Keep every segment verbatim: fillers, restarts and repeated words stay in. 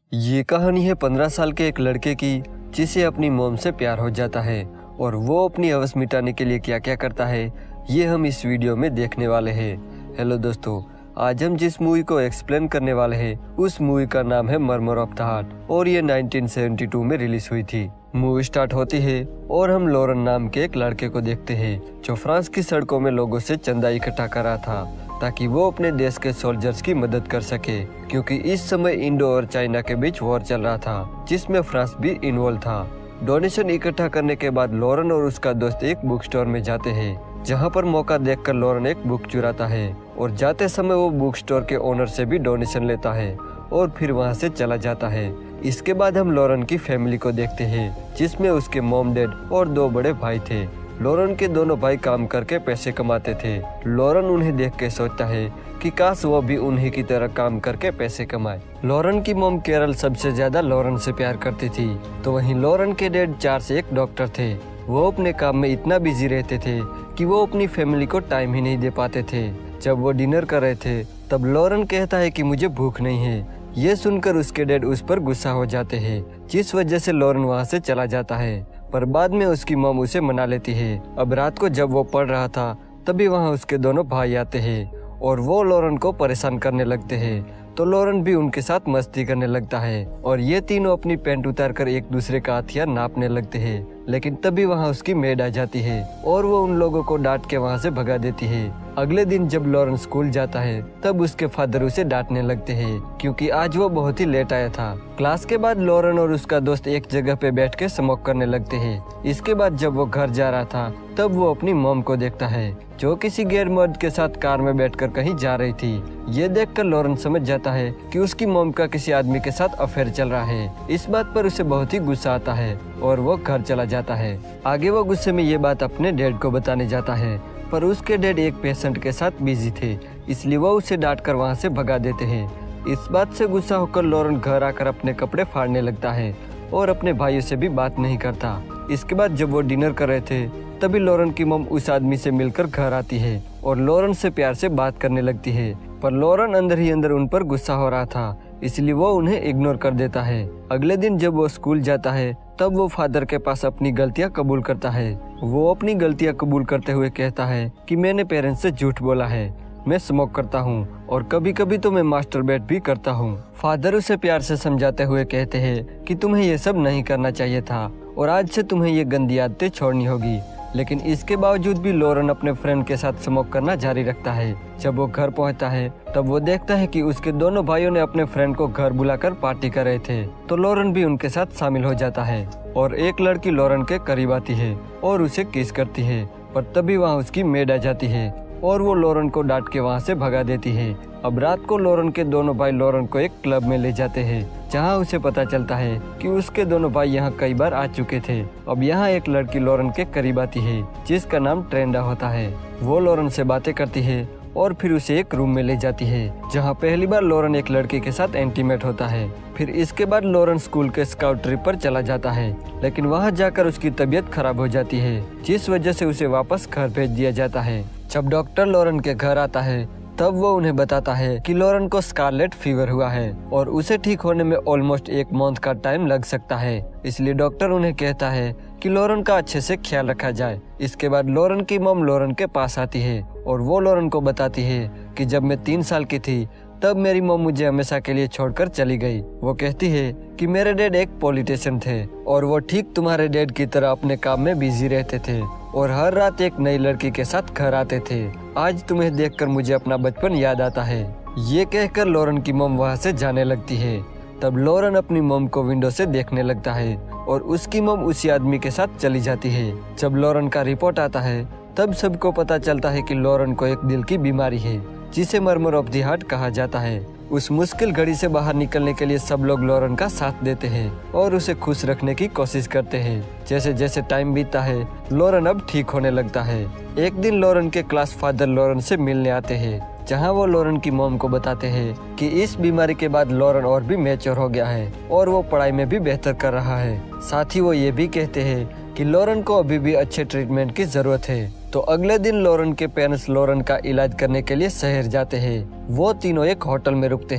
ये कहानी है पंद्रह साल के एक लड़के की जिसे अपनी मॉम से प्यार हो जाता है और वो अपनी हवस मिटाने के लिए क्या क्या करता है ये हम इस वीडियो में देखने वाले हैं। हेलो दोस्तों, आज हम जिस मूवी को एक्सप्लेन करने वाले हैं उस मूवी का नाम है मर्मर ऑफ द हार्ट और ये नाइनटीन सेवेंटी टू में रिलीज हुई थी। मूवी स्टार्ट होती है और हम लॉरेन नाम के एक लड़के को देखते हैं जो फ्रांस की सड़कों में लोगों से चंदा इकट्ठा कर रहा था ताकि वो अपने देश के सोल्जर्स की मदद कर सके, क्योंकि इस समय इंडो और चाइना के बीच वॉर चल रहा था जिसमें फ्रांस भी इन्वॉल्व था। डोनेशन इकट्ठा करने के बाद लॉरेन और उसका दोस्त एक बुक स्टोर में जाते हैं जहां पर मौका देखकर लॉरेन एक बुक चुराता है और जाते समय वो बुक स्टोर के ओनर से भी डोनेशन लेता है और फिर वहां से चला जाता है। इसके बाद हम लॉरेन की फैमिली को देखते हैं जिसमें उसके मॉम डैड और दो बड़े भाई थे। लॉरेन के दोनों भाई काम करके पैसे कमाते थे। लॉरेन उन्हें देख के सोचता है कि काश वो भी उन्हीं की तरह काम करके पैसे कमाए। लॉरेन की मॉम कैरल सबसे ज्यादा लॉरेन से प्यार करती थी, तो वहीं लॉरेन के डैड चार से एक डॉक्टर थे। वो अपने काम में इतना बिजी रहते थे कि वो अपनी फैमिली को टाइम ही नहीं दे पाते थे। जब वो डिनर कर रहे थे तब लॉरेन कहता है कि मुझे भूख नहीं है। ये सुनकर उसके डैड उस पर गुस्सा हो जाते हैं, जिस वजह से लॉरेन वहाँ से चला जाता है, पर बाद में उसकी मॉम उसे मना लेती है। अब रात को जब वो पढ़ रहा था तभी वहाँ उसके दोनों भाई आते हैं और वो लॉरेन को परेशान करने लगते हैं, तो लॉरेन भी उनके साथ मस्ती करने लगता है और ये तीनों अपनी पैंट उतार कर एक दूसरे का हथियार नापने लगते हैं। लेकिन तभी वहाँ उसकी मेड आ जाती है और वो उन लोगों को डांट के वहाँ से भगा देती है। अगले दिन जब लॉरेन स्कूल जाता है तब उसके फादर उसे डांटने लगते हैं क्योंकि आज वो बहुत ही लेट आया था। क्लास के बाद लॉरेन और उसका दोस्त एक जगह पे बैठ के स्मोक करने लगते हैं। इसके बाद जब वो घर जा रहा था तब वो अपनी मॉम को देखता है जो किसी गैर मर्द के साथ कार में बैठकर कहीं जा रही थी। ये देखकर लॉरेन समझ जाता है कि उसकी मॉम का किसी आदमी के साथ अफेयर चल रहा है। इस बात पर उसे बहुत ही गुस्सा आता है और वो घर चला जाता है। आगे वो गुस्से में ये बात अपने डैड को बताने जाता है, पर उसके डैड एक पेशेंट के साथ बिजी थे, इसलिए वो उसे डांट कर वहाँ से भगा देते हैं। इस बात से गुस्सा होकर लॉरेन घर आकर अपने कपड़े फाड़ने लगता है और अपने भाइयों से भी बात नहीं करता। इसके बाद जब वो डिनर कर रहे थे तभी लॉरेन की मॉम उस आदमी से मिलकर घर आती है और लॉरेन से प्यार से बात करने लगती है, पर लॉरेन अंदर ही अंदर उन पर गुस्सा हो रहा था, इसलिए वो उन्हें इग्नोर कर देता है। अगले दिन जब वो स्कूल जाता है तब वो फादर के पास अपनी गलतियां कबूल करता है। वो अपनी गलतियां कबूल करते हुए कहता है कि मैंने पेरेंट्स से झूठ बोला है, मैं स्मोक करता हूँ और कभी कभी तो मैं मास्टरबेट भी करता हूँ। फादर उसे प्यार से समझाते हुए कहते हैं कि तुम्हें ये सब नहीं करना चाहिए था और आज से तुम्हें ये गंदी आदतें छोड़नी होगी। लेकिन इसके बावजूद भी लॉरेन अपने फ्रेंड के साथ स्मोक करना जारी रखता है। जब वो घर पहुंचता है तब वो देखता है कि उसके दोनों भाइयों ने अपने फ्रेंड को घर बुलाकर पार्टी कर रहे थे, तो लॉरेन भी उनके साथ शामिल हो जाता है और एक लड़की लॉरेन के करीब आती है और उसे किस करती है, पर तभी वहाँ उसकी मेड आ जाती है और वो लॉरेन को डांट के वहाँ से भगा देती है। अब रात को लॉरेन के दोनों भाई लॉरेन को एक क्लब में ले जाते हैं जहाँ उसे पता चलता है कि उसके दोनों भाई यहाँ कई बार आ चुके थे। अब यहाँ एक लड़की लॉरेन के करीब आती है जिसका नाम ट्रेंडा होता है। वो लॉरेन से बातें करती है और फिर उसे एक रूम में ले जाती है जहाँ पहली बार लॉरेन एक लड़के के साथ इंटीमेट होता है। फिर इसके बाद लॉरेन स्कूल के स्काउट ट्रिप पर चला जाता है, लेकिन वहाँ जाकर उसकी तबीयत खराब हो जाती है जिस वजह से उसे वापस घर भेज दिया जाता है। जब डॉक्टर लॉरेन के घर आता है तब वो उन्हें बताता है कि लॉरेन को स्कारलेट फीवर हुआ है और उसे ठीक होने में ऑलमोस्ट एक मंथ का टाइम लग सकता है, इसलिए डॉक्टर उन्हें कहता है कि लॉरेन का अच्छे से ख्याल रखा जाए। इसके बाद लॉरेन की मॉम लॉरेन के पास आती है और वो लॉरेन को बताती है कि जब मैं तीन साल की थी तब मेरी मॉम मुझे हमेशा के लिए छोड़कर चली गई। वो कहती है कि मेरे डैड एक पॉलिटिशियन थे और वो ठीक तुम्हारे डैड की तरह अपने काम में बिजी रहते थे और हर रात एक नई लड़की के साथ घर आते थे। आज तुम्हें देखकर मुझे अपना बचपन याद आता है। ये कहकर लॉरेन की मॉम वहाँ से जाने लगती है। तब लॉरेन अपनी मॉम को विंडो से देखने लगता है और उसकी मॉम उसी आदमी के साथ चली जाती है। जब लॉरेन का रिपोर्ट आता है तब सबको पता चलता है कि लॉरेन को एक दिल की बीमारी है जिसे मर्मर ऑफ द हार्ट कहा जाता है। उस मुश्किल घड़ी से बाहर निकलने के लिए सब लोग लॉरेन का साथ देते हैं और उसे खुश रखने की कोशिश करते हैं। जैसे जैसे टाइम बीतता है लॉरेन अब ठीक होने लगता है। एक दिन लॉरेन के क्लास फादर लॉरेन से मिलने आते हैं जहां वो लॉरेन की मॉम को बताते हैं कि इस बीमारी के बाद लॉरेन और भी मैच्योर हो गया है और वो पढ़ाई में भी बेहतर कर रहा है। साथ ही वो ये भी कहते हैं कि लॉरेन को अभी भी अच्छे ट्रीटमेंट की जरूरत है। तो अगले दिन लॉरेन के पेरेंट्स लॉरेन का इलाज करने के लिए शहर जाते हैं। वो तीनों एक होटल में रुकते हैं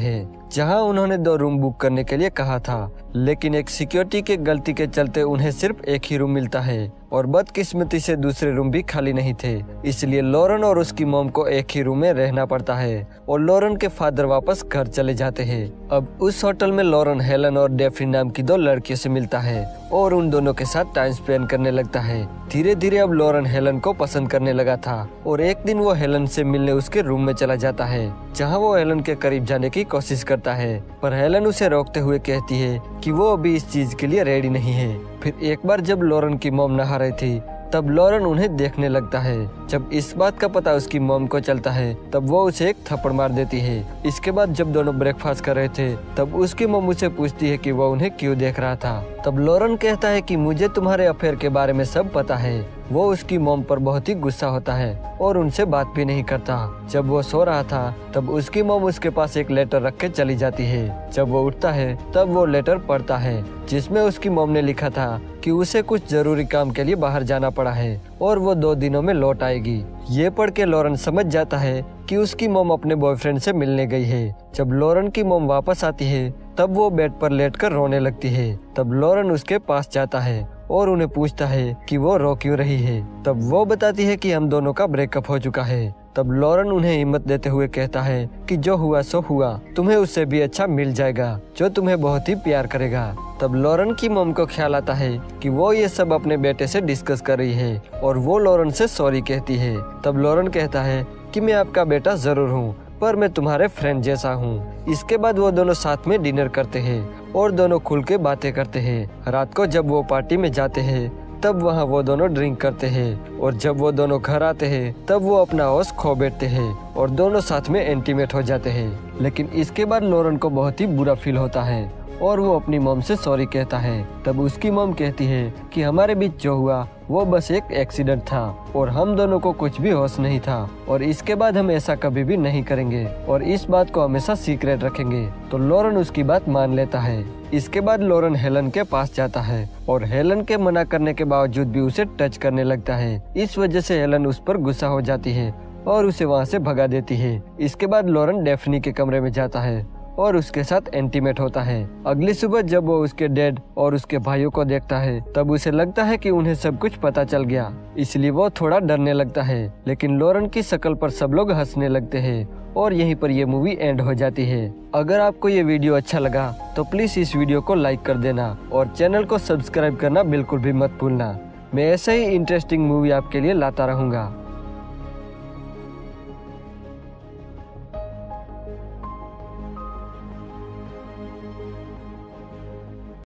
जहां उन्होंने दो रूम बुक करने के लिए कहा था, लेकिन एक सिक्योरिटी के गलती के चलते उन्हें सिर्फ एक ही रूम मिलता है और बदकिस्मती से दूसरे रूम भी खाली नहीं थे। इसलिए लॉरेन और उसकी मॉम को एक ही रूम में रहना पड़ता है और लॉरेन के फादर वापस घर चले जाते हैं। अब उस होटल में लॉरेन हेलन और डेफ्नी नाम की दो लड़कियों से मिलता है और उन दोनों के साथ टाइम स्पेंड करने लगता है। धीरे धीरे अब लॉरेन हेलन को पसंद करने लगा था और एक दिन वो हेलन से मिलने उसके रूम में चला जाता है, जहाँ वो हेलन के करीब जाने की कोशिश करता है, पर हेलन उसे रोकते हुए कहती है कि वो अभी इस चीज के लिए रेडी नहीं है। फिर एक बार जब लॉरेन की मॉम नहा रही थी, तब लॉरेन उन्हें देखने लगता है। जब इस बात का पता उसकी मॉम को चलता है, तब वो उसे एक थप्पड़ मार देती है। इसके बाद जब दोनों ब्रेकफास्ट कर रहे थे, तब उसकी मॉम उसे पूछती है कि वो उन्हें क्यों देख रहा था। तब लॉरेन कहता है कि मुझे तुम्हारे अफेयर के बारे में सब पता है। वो उसकी मॉम पर बहुत ही गुस्सा होता है और उनसे बात भी नहीं करता। जब वो सो रहा था, तब उसकी मॉम उसके पास एक लेटर रख के चली जाती है। जब वो उठता है, तब वो लेटर पढ़ता है, जिसमें उसकी मॉम ने लिखा था कि उसे कुछ जरूरी काम के लिए बाहर जाना पड़ा है और वो दो दिनों में लौट आएगी। ये पढ़ के लॉरेन समझ जाता है कि उसकी मॉम अपने बॉयफ्रेंड से मिलने गई है। जब लॉरेन की मॉम वापस आती है, तब वो बेड पर लेटकर रोने लगती है। तब लॉरेन उसके पास जाता है और उन्हें पूछता है कि वो रो क्यों रही है। तब वो बताती है कि हम दोनों का ब्रेकअप हो चुका है। तब लॉरेन उन्हें हिम्मत देते हुए कहता है कि जो हुआ सो हुआ, तुम्हें उससे भी अच्छा मिल जाएगा जो तुम्हें बहुत ही प्यार करेगा। तब लॉरेन की मॉम को ख्याल आता है कि वो ये सब अपने बेटे से डिस्कस कर रही है और वो लॉरेन से सॉरी कहती है। तब लॉरेन कहता है कि मैं आपका बेटा जरूर हूँ, पर मैं तुम्हारे फ्रेंड जैसा हूँ। इसके बाद वो दोनों साथ में डिनर करते हैं और दोनों खुल के बातें करते हैं। रात को जब वो पार्टी में जाते हैं, तब वहाँ वो दोनों ड्रिंक करते हैं और जब वो दोनों घर आते हैं, तब वो अपना होश खो बैठते हैं और दोनों साथ में इंटीमेट हो जाते हैं। लेकिन इसके बाद लॉरेन को बहुत ही बुरा फील होता है और वो अपनी मॉम से सॉरी कहता है। तब उसकी मॉम कहती है कि हमारे बीच जो हुआ वो बस एक एक्सीडेंट था और हम दोनों को कुछ भी होश नहीं था और इसके बाद हम ऐसा कभी भी नहीं करेंगे और इस बात को हमेशा सीक्रेट रखेंगे। तो लॉरेन उसकी बात मान लेता है। इसके बाद लॉरेन हेलन के पास जाता है और हेलन के मना करने के बावजूद भी उसे टच करने लगता है। इस वजह से हेलन उस पर गुस्सा हो जाती है और उसे वहाँ से भगा देती है। इसके बाद लॉरेन डेफ्नी के कमरे में जाता है और उसके साथ इंटीमेट होता है। अगली सुबह जब वो उसके डैड और उसके भाइयों को देखता है, तब उसे लगता है कि उन्हें सब कुछ पता चल गया, इसलिए वो थोड़ा डरने लगता है। लेकिन लॉरेन की शक्ल पर सब लोग हंसने लगते हैं और यहीं पर ये मूवी एंड हो जाती है। अगर आपको ये वीडियो अच्छा लगा तो प्लीज इस वीडियो को लाइक कर देना और चैनल को सब्सक्राइब करना बिल्कुल भी मत भूलना। मैं ऐसे ही इंटरेस्टिंग मूवी आपके लिए लाता रहूंगा।